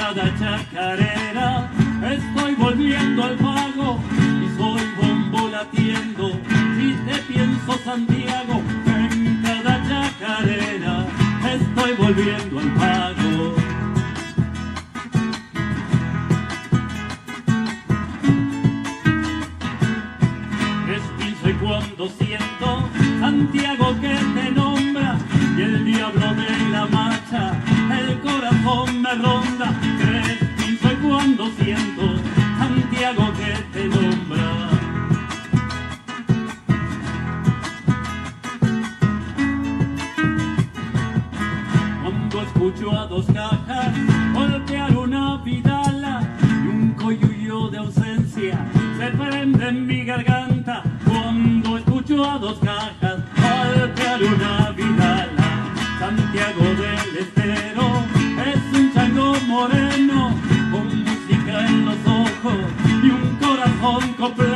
cada chacarera estoy volviendo al pago y soy bombo latiendo. Si te pienso Santiago, en cada chacarera estoy volviendo al pago. Respinzo y cuando siento Santiago que te nombra y el diablo de la marcha el corazón me ronda. Respinzo y cuando siento Santiago que te nombra. Cuando escucho a dos cajas golpear una vidala y un coyuyo de ausencia se prende en mi garganta. Cuando escucho a dos cajas golpear una vidala, Santiago del Estero es un chango moreno con música en los ojos y un corazón completo.